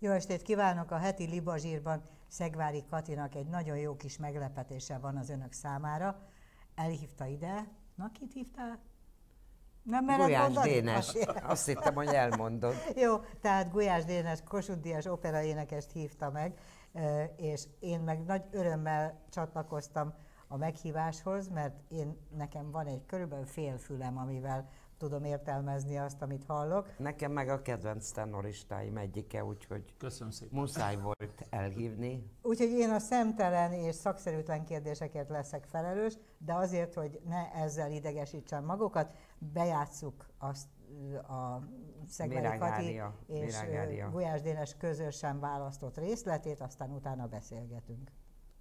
Jó estét kívánok! A heti Libazsírban Szegvári Katinak egy nagyon jó kis meglepetése van az önök számára. Elhívta ide. Na, kit hívtál? Nem mered Gulyás mondani? Dénes. Azt hittem, hogy elmondod. Jó, tehát Gulyás Dénes Kossuth Díjas operaénekest hívta meg, és én meg nagy örömmel csatlakoztam a meghíváshoz, mert nekem van egy körülbelül fél fülem, amivel tudom értelmezni azt, amit hallok. Nekem meg a kedvenc tenoristáim egyike, úgyhogy köszönöm szépen. Muszáj volt elhívni. Úgyhogy én a szemtelen és szakszerűtlen kérdésekért leszek felelős, de azért, hogy ne ezzel idegesítsem magukat, bejátsszuk azt a Szegvári Kati és Gulyás Dénes közösen választott részletét, aztán utána beszélgetünk.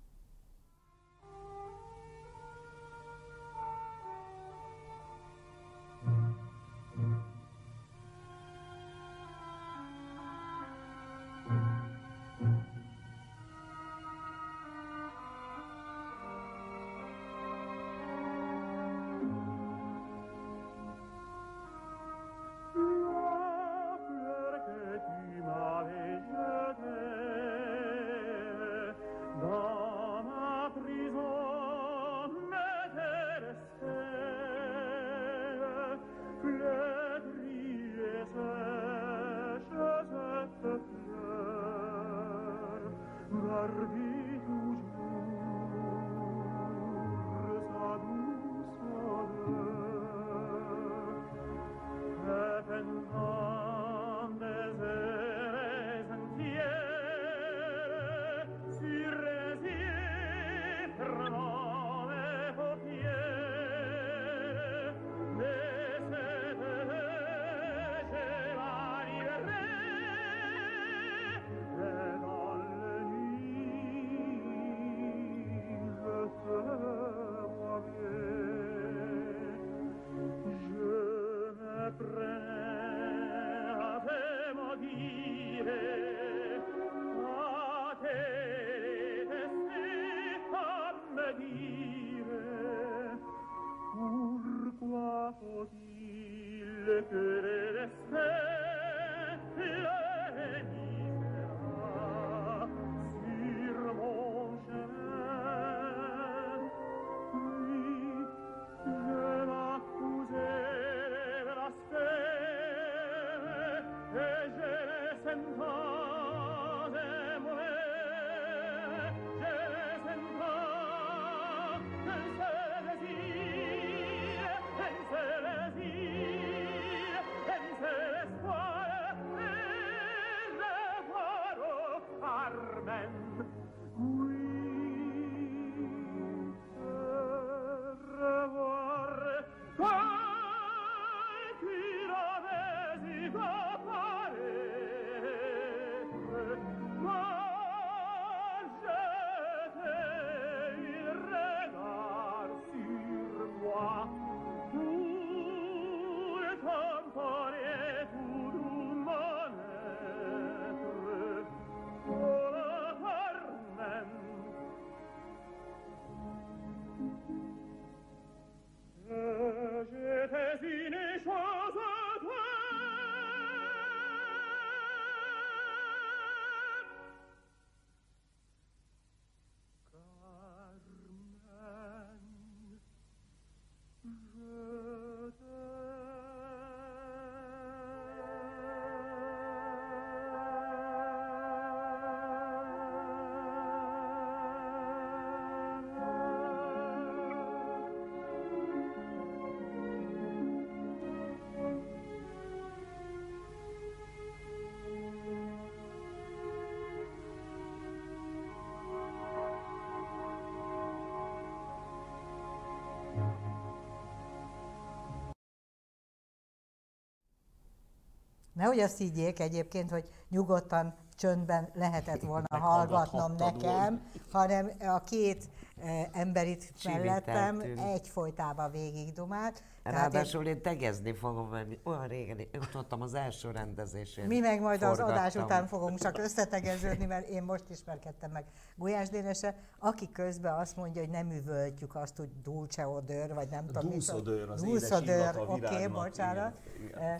Nehogy azt higgyék egyébként, hogy nyugodtan, csöndben lehetett volna hallgatnom nekem, hanem a két ember itt mellettem egyfolytában végigdumált. Ráadásul én tegezni fogom, mert olyan régen ott voltam az első rendezésén. Mi meg majd az adás után fogunk csak összetegeződni, mert én most ismerkedtem meg Gulyás Dénesre, aki közben azt mondja, hogy nem üvöltjük azt, hogy dulce odőr, vagy nem tudom. Dulce odőr, az dulce édes illat a virágnak. Oké, bocsánat.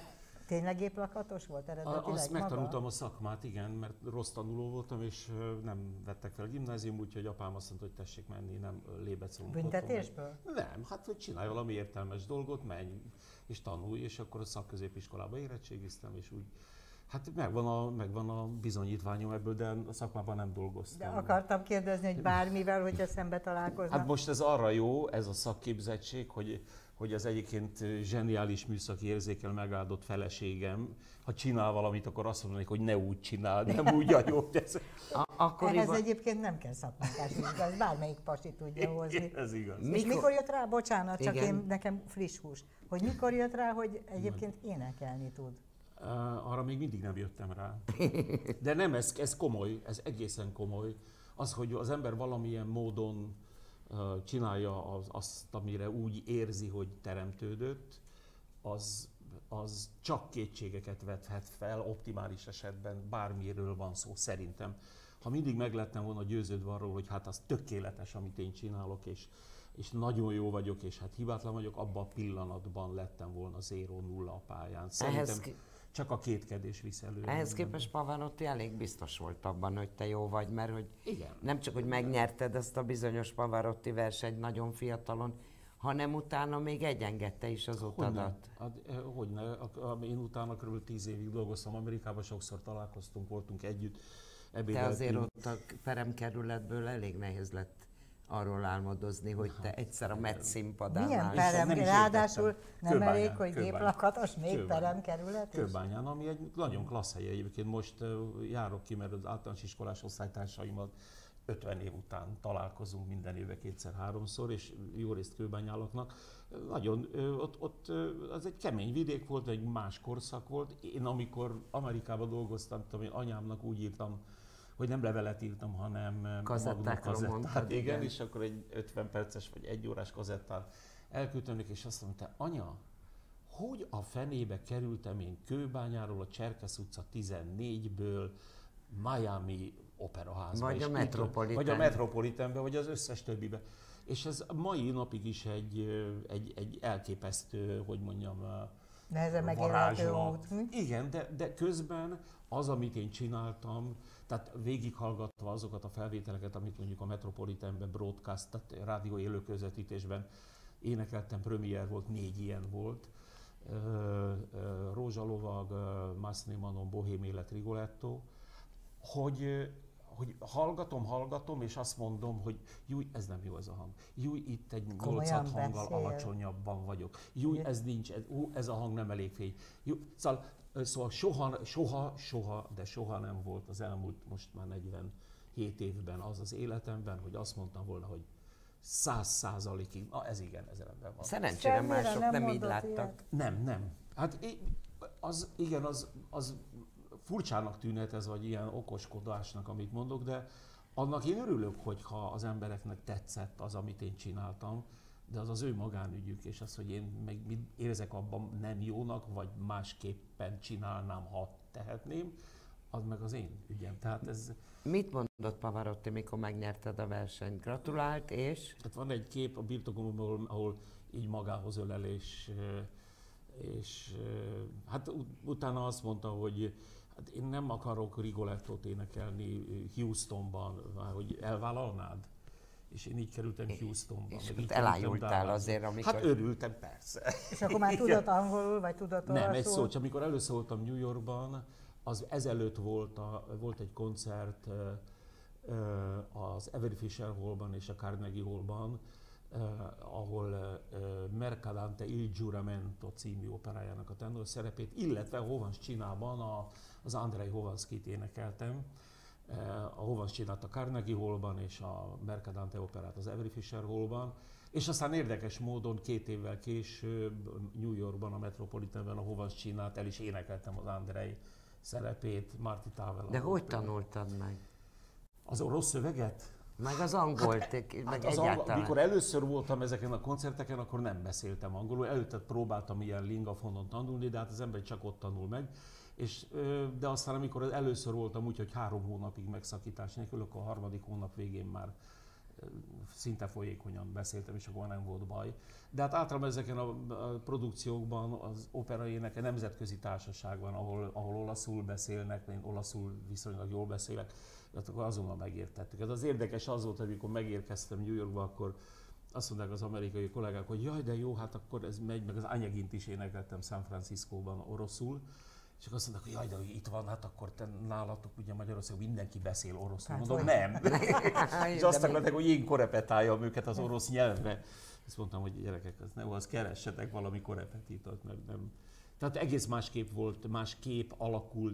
Tényleg géplakatos volt eredetileg Azt maga? megtanultam a szakmát, igen, mert rossz tanuló voltam, és nem vettek fel gimnázium, úgyhogy apám azt mondta, hogy tessék menni, nem Lébecon. Büntetésből? Nem, hát hogy csinálj valami értelmes dolgot, menj és tanulj, és akkor a szakközépiskolába érettségiztem, és úgy. Hát megvan a bizonyítványom ebből, de a szakmában nem dolgoztam. De akartam kérdezni, hogy bármivel, hogyha szembe találkoznak. Hát most ez arra jó, ez a szakképzettség, hogy az egyébként zseniális műszaki érzékkel megáldott feleségem, ha csinál valamit, akkor azt mondanék, hogy ne úgy csinál, nem úgy a jó. Ehhez egyébként nem kell szakmunkás vizsga, bármelyik pasi tudja hozni. Ez igaz. És mikor jött rá, bocsánat, csak nekem friss hús, hogy mikor jött rá, hogy egyébként énekelni tud? Arra még mindig nem jöttem rá. De nem, ez komoly, ez egészen komoly. Az, hogy az ember valamilyen módon csinálja azt, amire úgy érzi, hogy teremtődött, az csak kétségeket vethet fel, optimális esetben bármiről van szó, szerintem. Ha mindig meg lettem volna győződve arról, hogy hát az tökéletes, amit én csinálok, és nagyon jó vagyok, és hát hibátlan vagyok, abban a pillanatban lettem volna 0-0 a pályán. Szerintem csak a kétkedés visz elő. Ehhez képest Pavarotti elég biztos volt abban, hogy te jó vagy, mert hogy igen. Nem csak, hogy megnyerted ezt a bizonyos Pavarotti versenyt nagyon fiatalon, hanem utána még egyengedte is az utadat. Hogyne. Én utána kb. 10 évig dolgoztam Amerikában, sokszor találkoztunk, voltunk együtt. De azért ott a peremkerületből elég nehéz lett arról álmodozni, hogy te egyszer a Met színpadán milyen perem? Ráadásul nem elég, hogy géplakatos, még peremkerület is? Kőbányán, ami egy nagyon klassz hely egyébként. Most járok ki, mert az általános iskolás osztálytársaimmal 50 év után találkozunk minden éve 2-3-szor, és jó részt Kőbányálaknak. Nagyon, ott az egy kemény vidék volt, egy más korszak volt. Én amikor Amerikában dolgoztam, én anyámnak úgy írtam, hogy nem levelet írtam, hanem kazettákról mondtad, igen, és akkor egy 50 perces vagy 1 órás kazettán elküldtem neki, és azt mondta, anya, hogy a fenébe kerültem én Kőbányáról, a Cserkesz utca 14-ből Miami operaházba. Vagy a Metropolitanbe. Vagy a Metropolitanbe, vagy az összes többibe. És ez mai napig is egy elképesztő, hogy mondjam, nehezen megélhető út. Igen, de közben az, amit én csináltam, tehát végighallgatva azokat a felvételeket, amit mondjuk a Metropolitanben broadcast, tehát rádió élő közvetítésben énekeltem, premier volt, 4 ilyen volt. Rózsalovag, Masné Manon, Bohém élet, Rigoletto, hogy hallgatom, és azt mondom, hogy júj, ez nem jó ez a hang. Júj, itt egy 8 hanggal alacsonyabban vagyok. Júj, ez nincs, ez a hang nem elég fény. Szóval soha nem volt az elmúlt most már 47 évben az életemben, hogy azt mondtam volna, hogy 100%-ig, ez igen, ez rendben van. Szerencsére mások nem így láttak. Nem. Hát igen, az furcsának tűnhet ez, vagy ilyen okoskodásnak, amit mondok, de annak én örülök, hogyha az embereknek tetszett az, amit én csináltam, de az az ő magánügyük, és az, hogy én meg mit érzek abban nem jónak, vagy másképpen csinálnám, ha tehetném, az meg az én ügyem. Tehát ez... Mit mondott Pavarotti, mikor megnyerted a versenyt? Gratulált, és? Hát van egy kép a birtokomból, ahol így magához ölel, és hát utána azt mondta, hogy hát én nem akarok Rigolettót énekelni Houstonban, hogy elvállalnád? És én így kerültem Houstonba. És elájultál azért, amikor... Hát örültem, persze. És akkor már tudod angolul, vagy tudod olaszul? Nem, egy szó, csak amikor először voltam New Yorkban, az ezelőtt volt egy koncert az Avery Fisher Hallban és a Carnegie Hallban, ahol Mercadante il Giuramento című operájának a tenor szerepét, illetve Hovans Csinában az Andrei Hovanskit énekeltem. A Hovans csinált a Carnegie Hallban és a Mercadante operát az Avery Fisher Hallban. És aztán érdekes módon 2 évvel később New Yorkban, a Metropolitanben a Hovans csinált, el is énekeltem az Andrei szerepét, Marty Tavella. De hogy tanultad meg? Az orosz szöveget? Meg az angolt, meg egyáltalán. Mikor először voltam ezeken a koncerteken, akkor nem beszéltem angolul. Előtte próbáltam ilyen lingafonon tanulni, de hát az ember csak ott tanul meg. De aztán, amikor először voltam úgy, hogy 3 hónapig megszakítás nélkül, akkor a 3. hónap végén már szinte folyékonyan beszéltem, és akkor nem volt baj. De hát általában ezeken a produkciókban az opera éneke nemzetközi társaság van, ahol olaszul beszélnek, én olaszul viszonylag jól beszélek, de akkor azonnal megértettük. Ez az érdekes az volt, amikor megérkeztem New Yorkba, akkor azt mondták az amerikai kollégák, hogy jaj, de jó, hát akkor ez megy, meg az Anyagint is énekeltem San Franciscóban oroszul, és akkor azt mondták, hogy jaj, de hogy itt van, hát akkor te nálatok ugye Magyarországon mindenki beszél oroszul. Hát mondom, nem. És azt akarták, hogy én korepetáljam őket az orosz nyelvre. Azt mondtam, hogy gyerekek, az nem, az keressetek valami korepetitot, meg nem. Tehát egész másképp volt, másképp alakult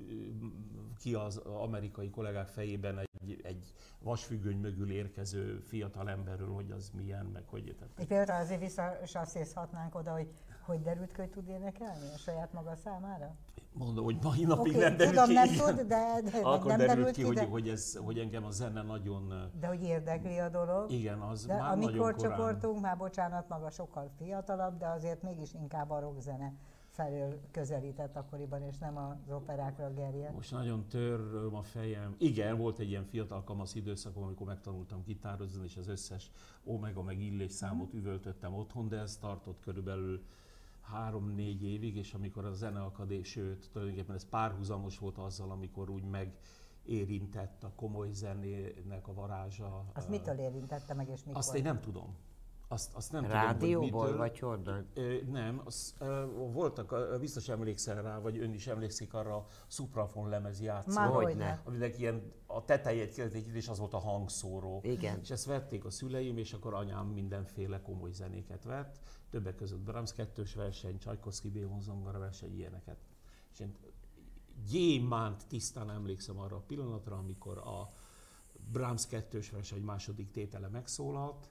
ki az amerikai kollégák fejében egy vasfüggöny mögül érkező fiatal emberről, hogy az milyen, meg hogy értett. Itt például azért visszasasszézhatnánk oda, hogy derült ki, hogy tud énekelni a saját maga számára? Mondom, hogy mai napig Okay, nem derült tudom, ki. nem tud, de akkor nem derült ki, de... hogy engem a zene nagyon... De hogy érdekli a dolog. Igen, az de már a mi nagyon korán. korcsoportunk, már bocsánat, maga sokkal fiatalabb, de azért mégis inkább a rockzene felől közelített akkoriban, és nem az operákra gerjedt. Most nagyon töröm a fejem. Igen, volt egy ilyen fiatal kamasz időszakom, amikor megtanultam gitározni, és az összes Omega meg Illés számot üvöltöttem otthon, de ez tartott körülbelül 3-4 évig, és amikor a Zeneakadémia, sőt, tulajdonképpen ez párhuzamos volt azzal, amikor úgy megérintett a komoly zenének a varázsa. Azt mitől érintette meg, és mikor? Azt én nem tudom. Azt nem rádióból tudom, hogy mitől. vagy honnan? Nem, voltak, biztos emlékszel rá, vagy ön is emlékszik arra a Supraphon lemez játszóra, aminek ilyen a tetejét kérdezték, és az volt a hangszóró. Igen. És ezt vették a szüleim, és akkor anyám mindenféle komoly zenéket vett, többek között Brahms 2-s verseny, Csajkovszky Bémon zongora verseny, ilyeneket. És én gyémánt tisztán emlékszem arra a pillanatra, amikor a Brahms 2-s verseny második tétele megszólalt,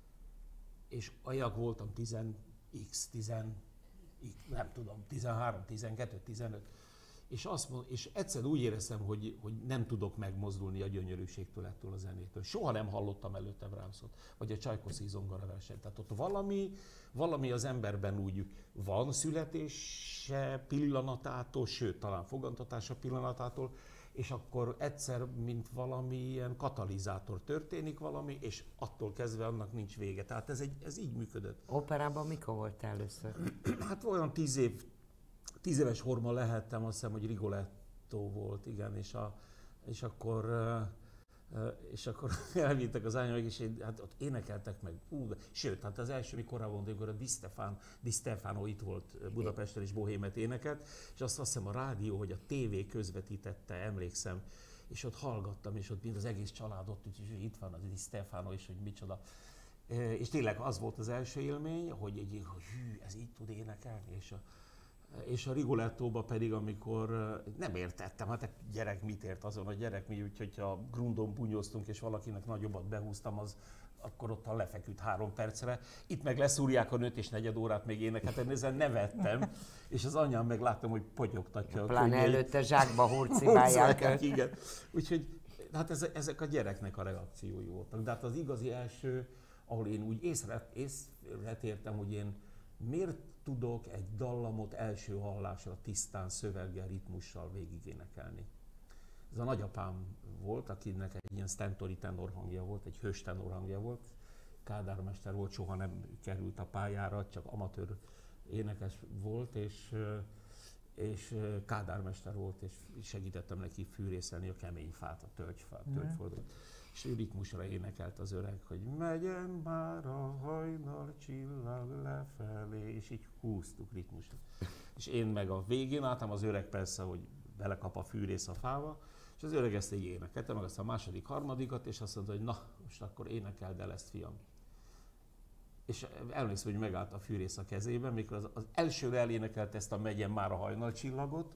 és ajak voltam 10x, nem tudom, 13, 12, 15, és egyszer úgy éreztem, hogy nem tudok megmozdulni a gyönyörűségtől, ettől a zenétől. Soha nem hallottam előtte Brahmsot, vagy a Csajkovszky zongora versenyt. Tehát ott valami az emberben úgy van születése pillanatától, sőt, talán fogantatása pillanatától, és akkor egyszer, mint valami ilyen katalizátor történik valami, és attól kezdve annak nincs vége. Tehát ez így működött. Operában mikor volt először? Hát olyan 10 éves horma lehettem, azt hiszem, hogy Rigoletto volt, igen, és akkor elvittek az ányomig, és hát ott énekeltek meg. Sőt, hát az első, mikor korábban, amikor a Di Stefano itt volt Budapesten, és bohémet énekelt, és azt hiszem a rádió, hogy a tévé közvetítette, emlékszem, és ott hallgattam, és ott mind az egész család ott, úgyhogy itt van a Di Stefano, és hogy micsoda. És tényleg az volt az első élmény, hogy hű, ez így tud énekelni, és a Rigolettóba pedig, amikor nem értettem, hát a gyerek mit ért azon, a gyerek mi, úgyhogy ha grundon bunyóztunk és valakinek nagyobbat behúztam, akkor ottan lefeküdt 3 percre. Itt meg leszúrják a nőt és 4 órát még énekelt, én ezen nevettem, és az anyám meg láttam, hogy potyogtatja a pláne előtte zsákba hurcibálják. Igen. Úgyhogy hát ezek a gyereknek a reakciói voltak. De hát az igazi első, ahol én úgy észre értem, hogy én miért tudok egy dallamot első hallásra tisztán, szöveggel, ritmussal végigénekelni. Ez a nagyapám volt, akinek egy ilyen stentori tenorhangja volt, egy hős tenorhangja volt. Kádár mester volt, soha nem került a pályára, csak amatőr énekes volt, és Kádár mester volt, és segítettem neki fűrészelni a kemény fát, a tölgyföldöt. És ő ritmusra énekelt az öreg, hogy megyen már a hajnal csillag lefelé, és így húztuk ritmusra. És én meg a végén álltam, az öreg persze, hogy belekap a fűrész a fába, és az öreg ezt így énekelte, meg azt a második, harmadikat, és azt mondta, hogy na, most akkor énekeld el ezt, fiam. És emlékszem, hogy megállt a fűrész a kezében, mikor az elsőre elénekelt ezt a megyen már a hajnal csillagot,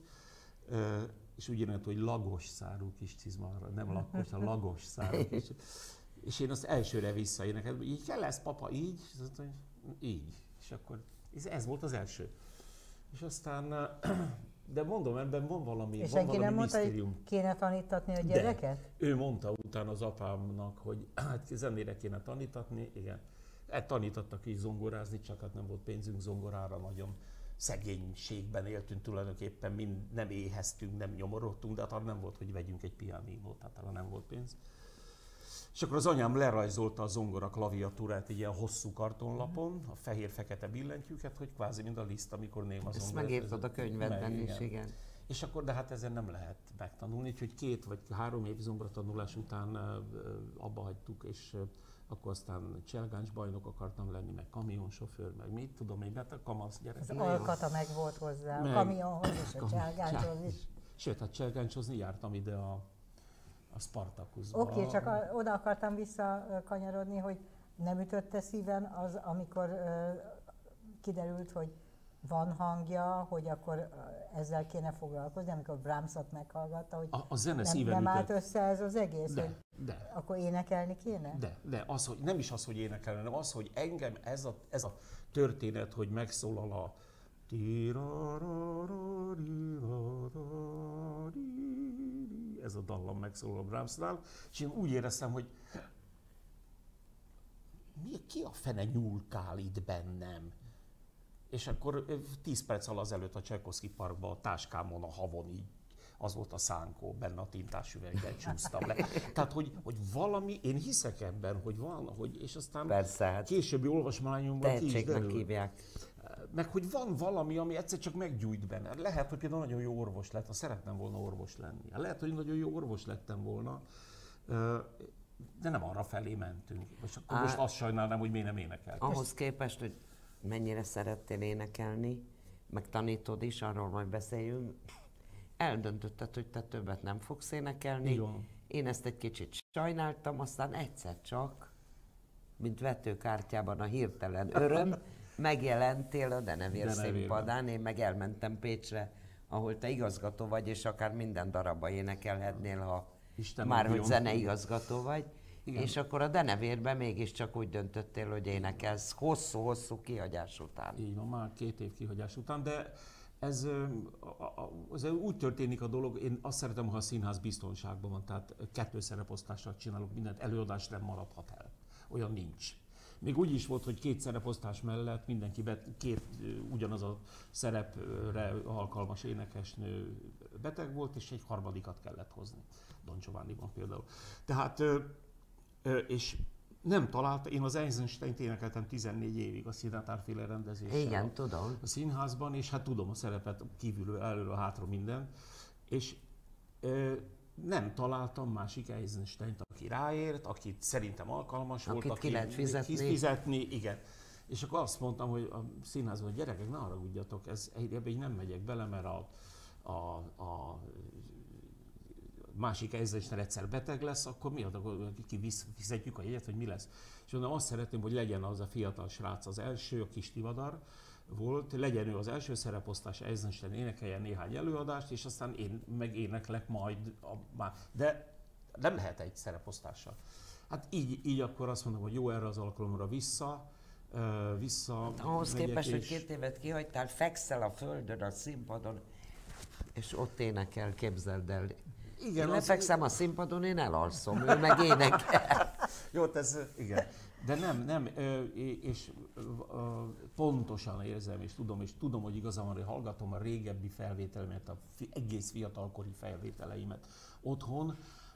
és úgy írott, hogy lagos szárú kis cizmára, nem lakkos, a lagos szárú kis. És én azt elsőre visszaénekeltem, így kell ez, papa, így? És azt mondta, hogy így. És akkor ez volt az első. És aztán, de mondom, ebben van valami és van valami nem mondta, misztérium. hogy kéne tanítatni a gyereket? De ő mondta utána az apámnak, hogy hát zenére kéne tanítatni, igen. Tanítottak is zongorázni, csak hát nem volt pénzünk zongorára, nagyon szegénységben éltünk tulajdonképpen, nem éheztünk, nem nyomorodtunk, de hát nem volt, hogy vegyünk egy pianinót, hát arra nem volt pénz. És akkor az anyám lerajzolta a zongora klaviatúrát egy ilyen hosszú kartonlapon, a fehér-fekete billentyűket, hogy kvázi mind a Liszt, amikor néma zongora. Ezt megírtad a könyvedben is, igen. És akkor, de hát ezen nem lehet megtanulni, úgyhogy 2 vagy 3 év zongoratanulás után abba hagytuk, és akkor aztán cselgáncs bajnok akartam lenni, meg kamionsofőr, meg mit tudom én, mert a kamasz gyerek. Az alkata meg volt hozzá, a kamionhoz és a cselgáncshoz is. Sőt, hát cselgáncsozni jártam ide a Spartakuszba. Oké, csak oda akartam visszakanyarodni, hogy nem ütötte szíven az, amikor kiderült, hogy van hangja, hogy akkor ezzel kéne foglalkozni, amikor Brahmsot meghallgatta, hogy a zene nem állt össze ez az egész, de, hogy de. Akkor énekelni kéne? De az, hogy nem is az, hogy énekelni, hanem az, hogy engem ez a történet, hogy megszólal a ez a dallam megszólal a Brahmsnál, és én úgy éreztem, hogy ki a fene nyúlkál itt bennem? És akkor 10 perc alatt azelőtt a Csajkovszky Parkban, a táskámon, a havon így, az volt a szánkó, benne a tintásüvegben csúsztam le. Tehát, hogy valami, én hiszek ebben, hogy van, hogy, és aztán persze, hát későbbi olvasmányomban ki is derül. hívják. Meg hogy van valami, ami egyszer csak meggyújt benne. Lehet, hogy például nagyon jó orvos lett, ha szerettem volna orvos lenni. Lehet, hogy nagyon jó orvos lettem volna, de nem arra felé mentünk. És akkor most azt sajnálnám, hogy miért nem énekeltem. Ahhoz képest, hogy mennyire szerettél énekelni, meg tanítod is, arról majd beszéljünk, eldöntötted, hogy te többet nem fogsz énekelni. Igen. Én ezt egy kicsit sajnáltam, aztán egyszer csak, mint vetőkártyában a hirtelen öröm, megjelentél a Denevér színpadán, én meg elmentem Pécsre, ahol te igazgató vagy, és akár minden darabba énekelhetnél, ha már hogy zeneigazgató vagy. Igen. És akkor a Denevérben mégiscsak úgy döntöttél, hogy énekelsz hosszú-hosszú kihagyás után. Így van, már 2 év kihagyás után, de ez úgy történik a dolog, én azt szeretem, ha a színház biztonságban van, tehát 2 szereposztással csinálok mindent, előadás nem maradhat el. Olyan nincs. Még úgy is volt, hogy 2 szereposztás mellett mindenki 2 ugyanaz a szerepre alkalmas énekesnő beteg volt, és egy harmadikat kellett hozni. Don Giovanniban például. Tehát, és nem találta, én az Eisensteint énekeltem 14 évig a Sinatra-féle rendezéssel. Igen, tudom. A színházban, és hát tudom a szerepet kívülről, előről, hátra minden. És nem találtam másik Eisensteint, aki ráért, akit szerintem alkalmas volt, akit ki lehet fizetni. Igen. És akkor azt mondtam, hogy a színházban, hogy gyerekek, ne haragudjatok, ebbe így nem megyek bele, mert a másik Eisenstein egyszer beteg lesz, akkor mi akkor kifizetjük a jegyet, hogy mi lesz. És mondom, azt szeretném, hogy legyen az a fiatal srác az első, a kis Tivadar volt, legyen ő az első szereposztás, Eisenstein énekeljen néhány előadást, és aztán én meg éneklek majd, de nem lehet egy szereposztással. Hát így akkor azt mondom, hogy jó, erre az alkalomra vissza ahhoz képest, hogy 2 évet kihagytál, fekszel a földön, a színpadon, és ott énekel, képzeld el. Igen, én lefekszem a színpadon, én elalszom, ő meg énekel. Jó, ez igen. De nem, és pontosan érzem, és tudom, hogy igazam van, hogy hallgatom a régebbi felvételeimet, egész fiatalkori felvételeimet otthon,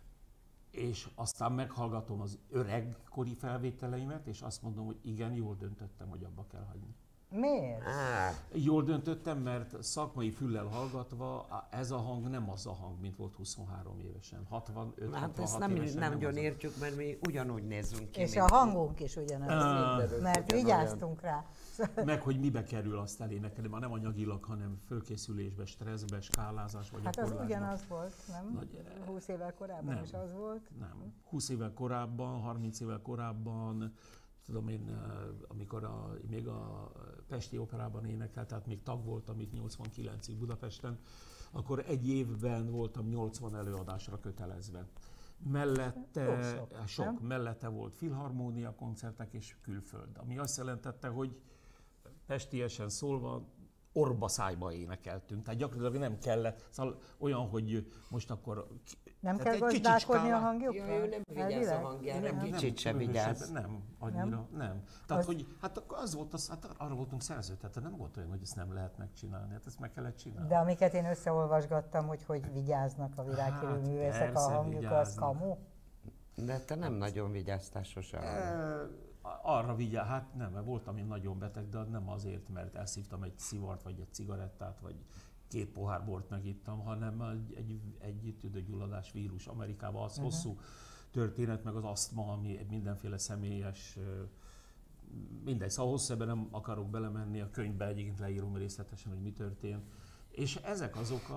és aztán meghallgatom az öregkori felvételeimet, és azt mondom, hogy igen, jól döntöttem, hogy abba kell hagyni. Miért? Jól döntöttem, mert szakmai füllel hallgatva ez a hang nem az a hang, mint volt 23 évesen, 65, hát ezt nem nagyon értjük, mert mi ugyanúgy nézzünk ki. És a hangunk is ugyanaz, mert vigyáztunk rá. Meg, hogy mibe kerül azt elénekelni, már nem anyagilag, hanem fölkészülésbe, stresszbe, skálázás vagy hát az ugyanaz volt, nem? 20 évvel korábban nem, is az volt? Nem. 20 évvel korábban, 30 évvel korábban, tudom én, amikor még a Pesti Operában énekelt, tehát még tag voltam itt 89-ig Budapesten, akkor egy évben voltam 80 előadásra kötelezve. Mellette, mellette volt filharmónia koncertek és külföld, ami azt jelentette, hogy pestiesen szólva orba-szájba énekeltünk, tehát gyakorlatilag nem kellett, szóval olyan, hogy most akkor... Nem kell gazdálkodni a hangjukkal? Ja, ő nem vigyáz a hangjára, kicsit sem vigyáz. Nem, annyira nem. Tehát, hogy hát az volt, hát arra voltunk szerződtetve, nem volt olyan, hogy ezt nem lehet megcsinálni, hát ezt meg kellett csinálni. De amiket én összeolvasgattam, hogy vigyáznak a világhírű művészek a hangjukkal, az kamu? De te nem nagyon vigyáztál sosem. Arra hát nem, mert voltam én nagyon beteg, de nem azért, mert elszívtam egy szivart, vagy egy cigarettát, vagy 2 pohár bort megittam, hanem egy tüdőgyulladás vírus. Amerikában az hosszú történet, meg az asztma, ami mindenféle személyes, mindegy, szóval hosszú ebben nem akarok belemenni, a könyvbe egyébként leírom részletesen, hogy mi történt. És ezek azok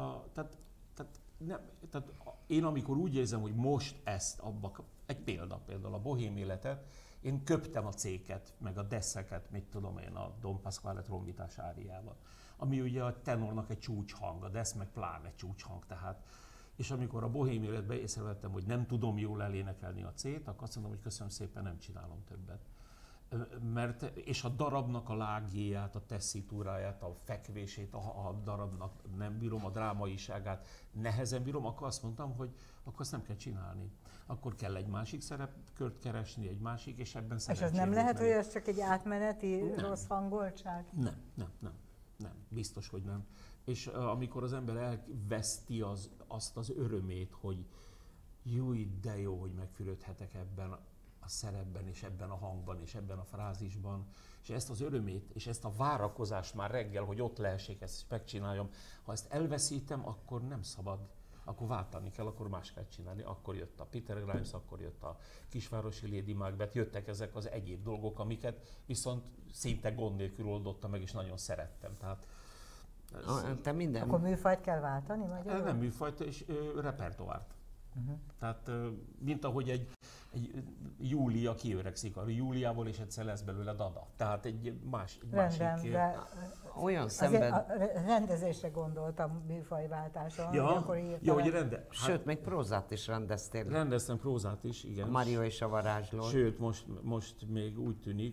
tehát én amikor úgy érzem, hogy most ezt egy például a bohém életet, én köptem a céket, meg a desszeket, mit tudom én, a Don Pasquale trombitás áriával. Ami ugye a tenornak egy csúcshang, a dessz meg pláne csúcshang, tehát. És amikor a bohém életben észrevettem, hogy nem tudom jól elénekelni a C-t, akkor azt mondom, hogy köszönöm szépen, nem csinálom többet. És a darabnak a lágjéját, a tesszitúráját, a fekvését, a darabnak nem bírom, a drámaiságát nehezen bírom, akkor azt mondtam, hogy akkor azt nem kell csinálni. Akkor kell egy másik szerepkört keresni, egy másik, és ebben szerencsém. És az nem lehet, hogy ez csak egy átmeneti rossz hangoltság? Nem, biztos, hogy nem. És amikor az ember elveszti azt az örömét, hogy júj, de jó, hogy megfürödhetek ebben a szerepben, és ebben a hangban, és ebben a frázisban, és ezt az örömét, és ezt a várakozást már reggel, hogy ott lehessék, ezt megcsináljam. Ha ezt elveszítem, akkor nem szabad, akkor váltani kell, akkor más kell csinálni. Akkor jött a Peter Grimes, akkor jött a Kisvárosi Lady Macbeth, jöttek ezek az egyéb dolgok, amiket viszont szinte gond nélkül oldotta meg, és nagyon szerettem. Tehát te minden... Akkor műfajt kell váltani? Magyarul? Nem műfajt, és repertoárt. Tehát, mint ahogy egy Júlia kiöregszik, a Júliából és egyszer lesz belőle Dada. Tehát egy másik... Olyan szemben... A rendezésre gondoltam műfajváltáson. Sőt, még prózát is rendeztél. Rendeztem prózát is, igen. A Mario és a varázsló. Sőt, most még úgy tűnik,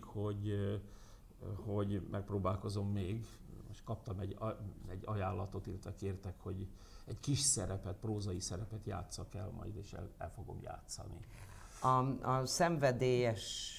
hogy megpróbálkozom még. Most kaptam egy ajánlatot, illetve kértek, hogy egy kis szerepet, prózai szerepet játsszak el majd, és el fogom játszani. A szenvedélyes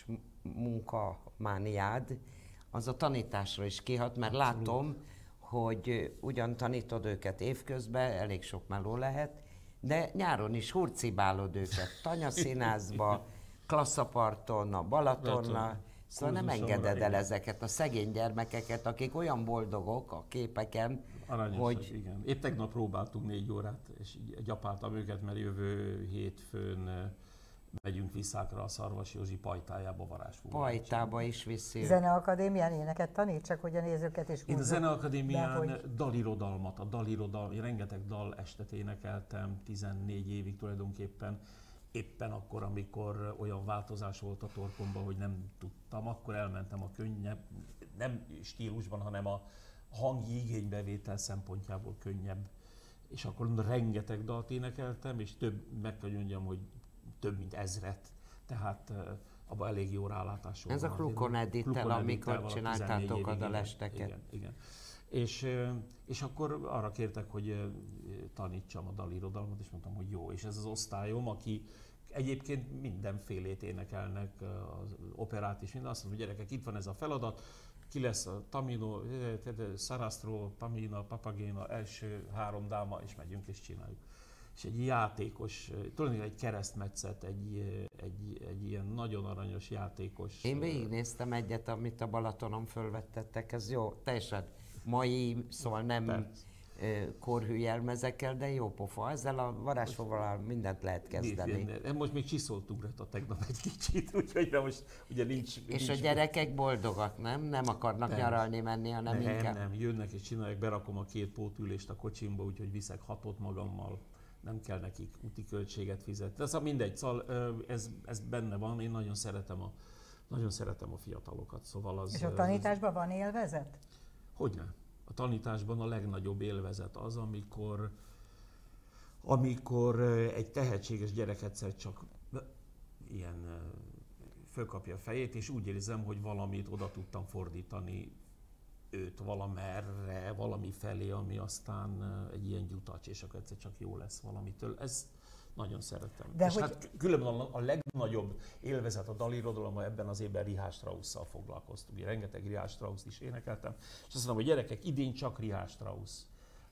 munkamániád az a tanításra is kihat, mert látom, hogy ugyan tanítod őket évközben, elég sok meló lehet, de nyáron is hurcibálod őket, tanyaszínházba, Klasszaparton, a Balatonnal, szóval nem engeded el ezeket a szegény gyermekeket, akik olyan boldogok a képeken, aranyosak, hogy... igen. Épp tegnap próbáltunk 4 órát, és gyapáltam őket, mert jövő hétfőn megyünk Visszákra a Szarvas Józsi pajtájába varázsfúvóra. Pajtába is viszi. Zeneakadémián éneket tanít, csak hogy a nézőket is... Én a Zeneakadémián dalirodalmat, én rengeteg dal estet énekeltem, 14 évig tulajdonképpen. Éppen akkor, amikor olyan változás volt a torkomban, hogy nem tudtam, akkor elmentem a könnyebb, nem stílusban, hanem a hangi igénybevétel szempontjából könnyebb. És akkor rengeteg dalt énekeltem, és meg kell mondjam, hogy több mint 1000, tehát abban elég jó rálátás volt. Ez a Klukon Edittel, amikor csináltátok a dalesteket. Igen. És akkor arra kértek, hogy tanítsam a dalirodalmat, és mondtam, hogy jó. És ez az osztályom, aki egyébként mindenfélét énekelnek, az operát is, minden. Azt mondom, hogy gyerekek, itt van ez a feladat, ki lesz a Tamino, Sarastro, Pamina, Papagéna, első 3 dáma, és megyünk és csináljuk. És egy játékos, tulajdonképpen egy keresztmetszet, egy ilyen nagyon aranyos játékos. Én végignéztem egyet, amit a Balatonon fölvettettek, ez jó, teljesen mai, szóval nem korhű jelmezekkel, de jó pofa. Ezzel a varázsfogalal mindent lehet kezdeni. Most még csiszoltunk a tegnap egy kicsit, úgyhogy most ugye nincs... És a gyerekek boldogak, nem? Nem akarnak nyaralni menni, hanem inkább... Nem, jönnek és csinálják, berakom a 2 pótülést a kocsimba, úgyhogy viszek 6-ot magammal. Nem kell nekik úti költséget fizetni. De mindegy, szóval ez benne van, én nagyon szeretem a fiatalokat. Szóval az, és a tanításban van élvezet? Hogyne. A tanításban a legnagyobb élvezet az, amikor egy tehetséges gyerek egyszer csak ilyen fölkapja a fejét, és úgy érzem, hogy valamit oda tudtam fordítani őt valamerre, valami felé, ami aztán egy ilyen gyutacs, és akkor egyszer csak jó lesz valamitől. Ez nagyon szeretem. De és hát különben a legnagyobb élvezet a dalirodalomban ebben az évben Richard Strauss-szal foglalkoztunk. Rengeteg Richard Strauss-t is énekeltem, és azt mondom, hogy gyerekek, idén csak Richard Strauss.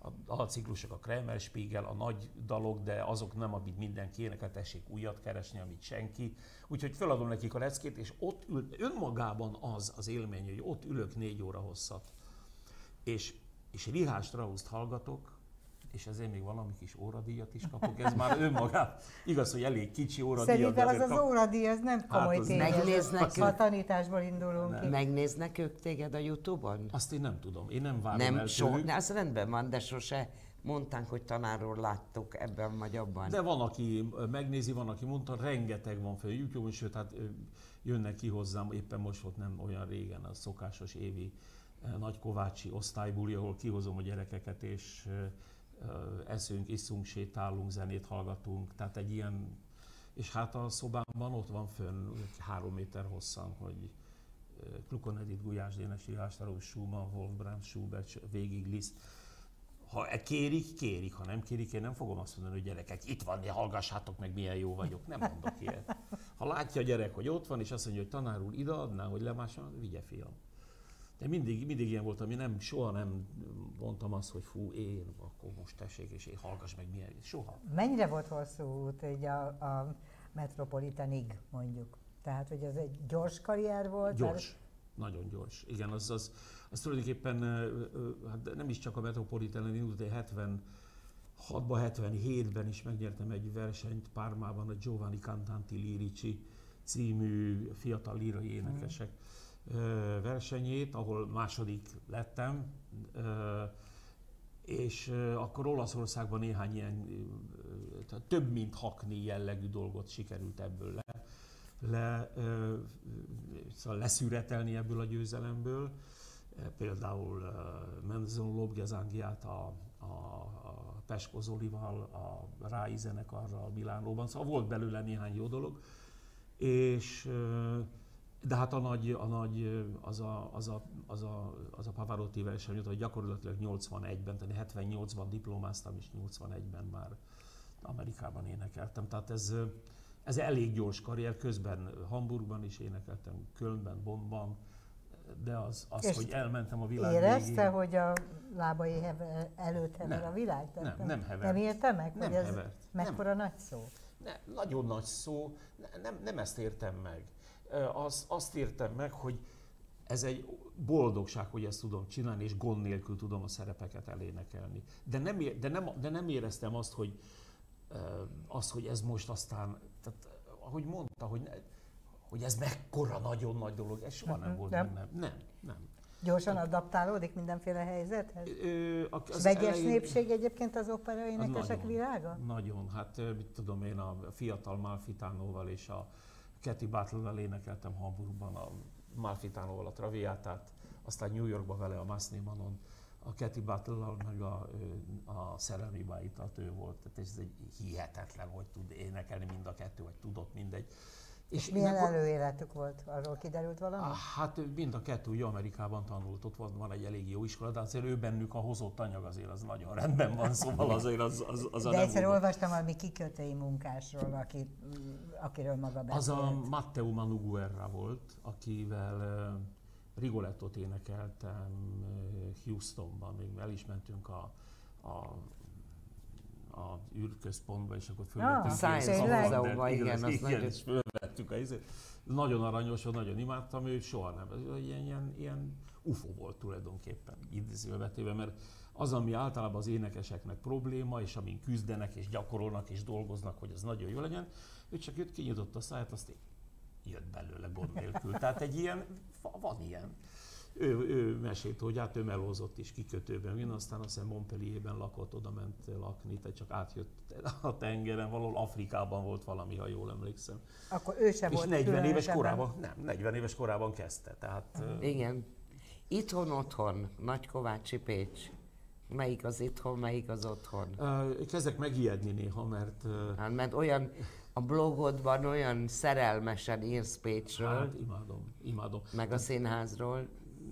a ciklusok, a Kramer Spiegel, a nagy dalok, de azok nem, amit mindenki énekel, tessék újat keresni, amit senki. Úgyhogy feladom nekik a leckét, és ott önmagában az élmény, hogy ott ülök 4 óra hosszat, és Richard Strauss-t hallgatok, és ezért még valami kis óradíjat is kapok, ez már önmagában. Igaz, hogy elég kicsi óradíjat. Szerintem az óradíj, ez nem komoly Megnéznek, ha a tanításból indulunk ki. Megnéznek ők téged a Youtube-on? Azt én nem tudom, én nem várom el tőlük. Az rendben van, de sose mondták, hogy tanárról láttuk ebben vagy abban. De van, aki megnézi, van, aki mondta, rengeteg van fel YouTube-on, sőt, hát jönnek ki hozzám, éppen most volt nem olyan régen a szokásos évi nagykovácsi osztálybuli, ahol kihozom a gyerekeket, és eszünk, iszunk, sétálunk, zenét hallgatunk, tehát egy ilyen, és hát a szobámban ott van fönn 3 méter hosszan, hogy Klukon Edith, Gulyás Dénes, Richard Strauss, Schumann, Wolfgang, Schubert, végig Liszt. Ha kérik, ha nem kérik, én nem fogom azt mondani, hogy gyerekek, itt van, hallgassátok meg, milyen jó vagyok, nem mondok ilyet. Ha látja a gyerek, hogy ott van, és azt mondja, hogy tanár úr, ide adná, hogy lemásoljon, vigye fiam. De mindig ilyen voltam, én soha nem mondtam azt, hogy fú, én, akkor most tessék, és én hallgass meg milyen, soha. Mennyire volt hosszú út így a Metropolitanig, mondjuk? Tehát, hogy ez egy gyors karrier volt? Gyors, nagyon gyors. Igen, az tulajdonképpen hát nem is csak a Metropolitanen indult, de 76-ban, 77-ben is megnyertem egy versenyt Parmában, a Giovanni Cantanti Lirici című fiatal lírai énekesek versenyét, ahol második lettem, és akkor Olaszországban néhány ilyen több mint hakni jellegű dolgot sikerült ebből szóval leszűretelni ebből a győzelemből. Például Mendelssohn Lobgesángiát a Pesko Zolival, a Rái zenekarral Milánóban, szóval volt belőle néhány jó dolog. És de hát az a Pavarotti verseny, hogy gyakorlatilag 81-ben, tehát 78-ban diplomáztam, és 81-ben már Amerikában énekeltem. Tehát ez elég gyors karrier, közben Hamburgban is énekeltem, Kölnben, Bonnban, de az hogy elmentem a világ érezte, végén. hogy a lábai előtt hever a világ? Nem hevert. Nem érte meg, nem hogy ez hevert. mekkora nagy szó? Nagyon nagy szó, nem ezt értem meg. Azt értem meg, hogy ez egy boldogság, hogy ezt tudom csinálni, és gond nélkül tudom a szerepeket elénekelni. De nem éreztem azt, hogy ez most aztán, tehát, ahogy mondta, hogy ez mekkora nagyon nagy dolog, ez soha nem volt bennem. Nem. Gyorsan adaptálódik mindenféle helyzethez? Az vegyes népség egyébként az opera énekesek világa? Nagyon, hát mit tudom én, a fiatal Malfitánóval és a Cathy Battle-nal énekeltem Hamburgban, a Malfitánóval a Traviatát, aztán New Yorkban vele a Masnémanon, a Cathy Battle-nal meg a Szerelmi Báitat ő volt. Tehát ez egy hihetetlen, hogy tud énekelni mind a kettő, vagy tudott, mindegy. És milyen előéletük volt? Arról kiderült valami? Hát mind a kettő ugye Amerikában tanult, ott van egy elég jó iskola, de azért ő bennük a hozott anyag azért az nagyon rendben van, szóval azért az a de egyszer olvastam valami kikötői munkásról, akiről maga beszélt. Az a Matteo Manguerra volt, akivel Rigolettot énekeltem Houstonban, még el is mentünk a űrközpontba, és akkor fölvettük igen, és fölvettük a izét. Nagyon aranyos, nagyon imádtam őt, soha nem. Ilyen UFO volt tulajdonképpen idézővetében, mert az, ami általában az énekeseknek probléma, és amin küzdenek, és gyakorolnak, és dolgoznak, hogy ez nagyon jó legyen, ő csak jött, kinyitott a száját, azt jött belőle gond nélkül. Tehát egy ilyen, van ilyen. Ő mesélt, hogy hát ő melózott is kikötőben, aztán azt hiszem Montpellierben lakott, oda ment lakni, tehát csak átjött a tengeren, valahol Afrikában volt valami, ha jól emlékszem. Akkor ő sem volt 40 éves korában kezdte, tehát... Igen. Itthon-otthon, Nagykovácsi Pécs. Melyik az itthon, melyik az otthon? Kezdek megijedni néha, mert olyan... A blogodban olyan szerelmesen írsz Pécsről. Hát imádom. Meg a színházról.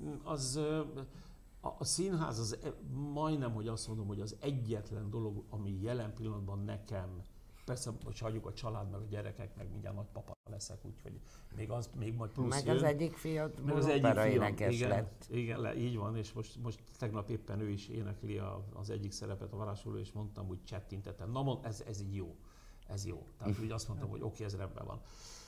A színház az majdnem, hogy azt mondom, hogy az egyetlen dolog, ami jelen pillanatban nekem Persze, hogy hagyjuk a család, meg a gyerekek, meg mindjárt nagypapa leszek, úgyhogy még majd plusz meg jön. az egyik fiat Meg az egyik fiam, énekes igen, lett. igen, így van, és most tegnap éppen ő is énekli az egyik szerepet, a varázsoló, és mondtam, hogy csettintettem. Na, ez így jó, ez jó. Tehát úgy azt mondtam, hogy oké, ez rendben van.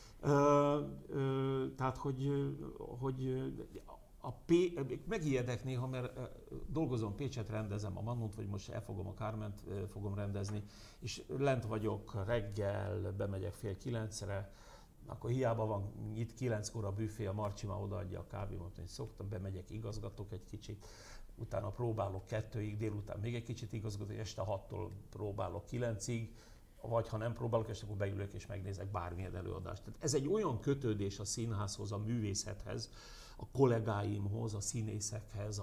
Tehát, hogy megijedek néha, mert dolgozom, Pécset rendezem a Mannót, vagy most elfogom a Kárment, fogom rendezni, és lent vagyok reggel, bemegyek 8:30-re, akkor hiába van itt 9-kor a büfé, a Marcsi már odaadja a kávémat, hogy szoktam, bemegyek, igazgatok egy kicsit, utána próbálok 2-ig, délután még egy kicsit igazgatok, este 6-tól próbálok 9-ig, vagy ha nem próbálok, és akkor beülök és megnézek bármilyen előadást. Tehát ez egy olyan kötődés a színházhoz, a művészethez, a kollégáimhoz, a színészekhez,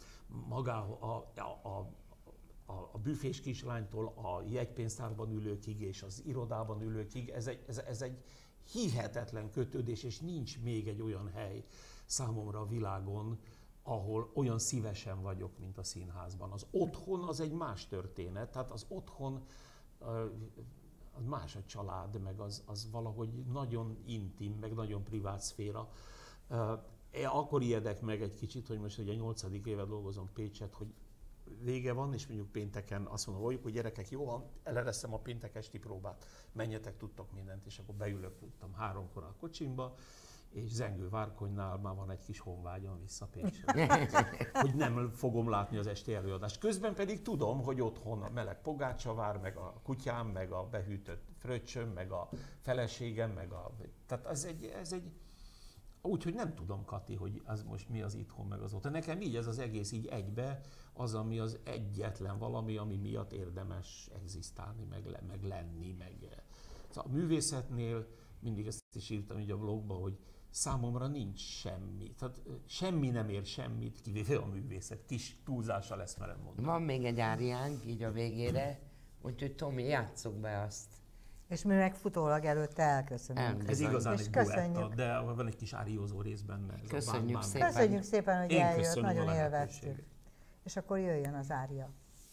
a büfés kislánytól a jegypénztárban ülőkig és az irodában ülőkig, ez egy hihetetlen kötődés, és nincs még egy olyan hely számomra a világon, ahol olyan szívesen vagyok, mint a színházban. Az otthon az egy más történet, tehát az otthon az más a család, meg az valahogy nagyon intim, meg nagyon privát szféra. Én akkor ijedek meg egy kicsit, hogy most ugye 8. éve dolgozom Pécset, hogy vége van, és mondjuk pénteken azt mondom, hogy gyerekek, jó van, eleresztem a péntek esti próbát, menjetek, tudtok mindent, és akkor beülök, tudtam 3-kor a kocsimba, és Zengő Várkonynál már van egy kis honvágyam vissza Pécsre, hogy nem fogom látni az esti előadást. Közben pedig tudom, hogy otthon a meleg pogácsa vár, meg a kutyám, meg a behűtött fröccsöm, meg a feleségem, tehát ez egy úgyhogy nem tudom, Kati, hogy az most mi az itthon, meg az otthon. Nekem így ez az egész így egybe, az, ami az egyetlen valami, ami miatt érdemes egzisztálni, meg lenni, Szóval a művészetnél mindig ezt is írtam így a blogba, hogy számomra nincs semmi. Tehát semmi nem ér semmit, kivéve a művészet. Kis túlzással ezt merem mondani. Van még egy áriánk így a végére, úgyhogy Tomi, játsszuk be azt. És mi meg futólag előtte elköszönünk. Ez igazán egy köszönjük. duetta, de van egy kis áriózó rész benne. Köszönjük szépen. Köszönjük szépen, hogy eljött, nagyon élveztük. élveztük. És akkor jöjjön az ária.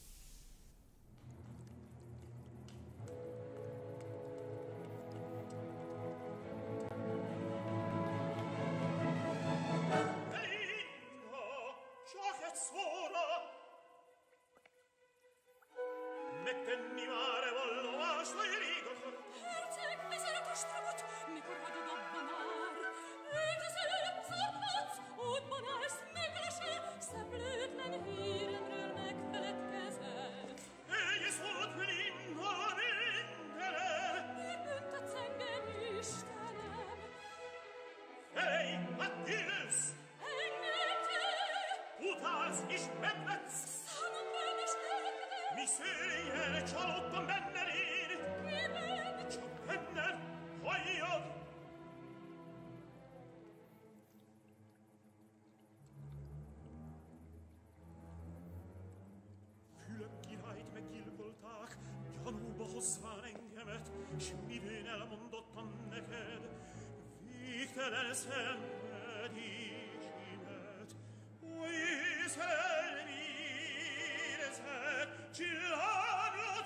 Hozzván engemet, s midőn elmondottam neked, végtelen szenvedésimet. Oly szerelmi érzed, csillámlott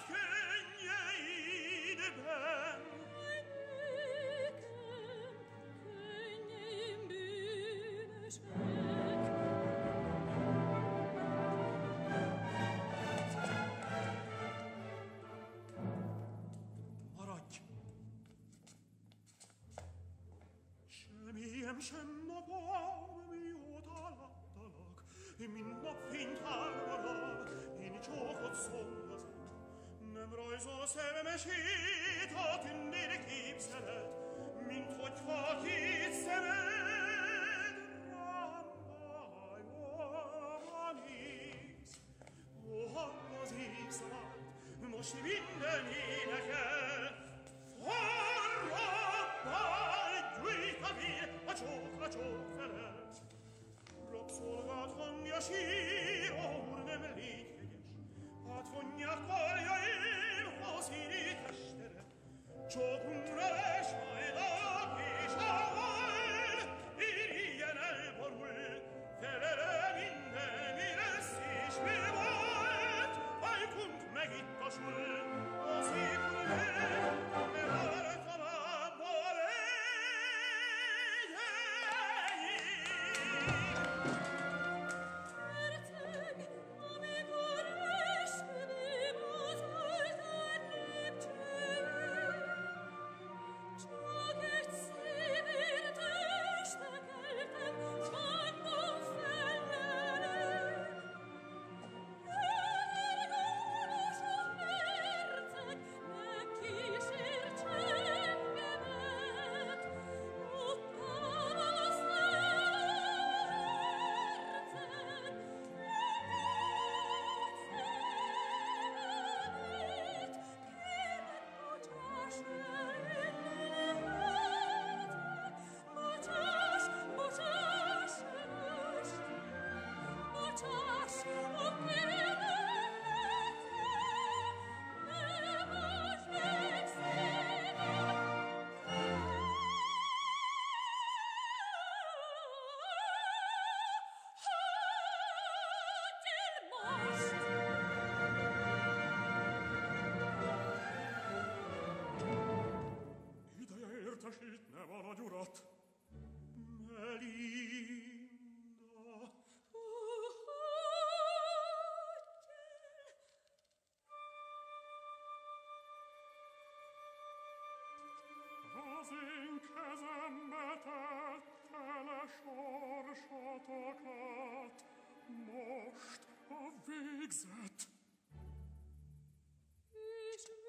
könnyeidben. Nékem, könnyeim bűnösek. Sem napom, mióta láttalak, mind napfényt árvalak, én csókot szólazok. Nem rajzol szememesét, ha tündér képzelet, mint hogyha két szemed rám bájolva néz. Ó, hall az évszalát, most minden énekel, forra gyújt a vér, a csók felel. Rabszolgált hangja sír, ó, nem légy hegyes, átvonják karjaim a színi testere. Csókunkra lesajlak és ahol, én ilyen elborul, felele minden, mi lesz és mi volt, ajkunk megittasul, a szép az én kezembe tette le sorsotokat, most a végzet. És